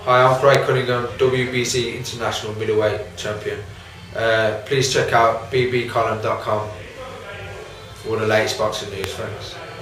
Hi, I'm Cunningham, WBC International Middleweight Champion. Please check out bbcolumn.com for all the latest boxing news, friends.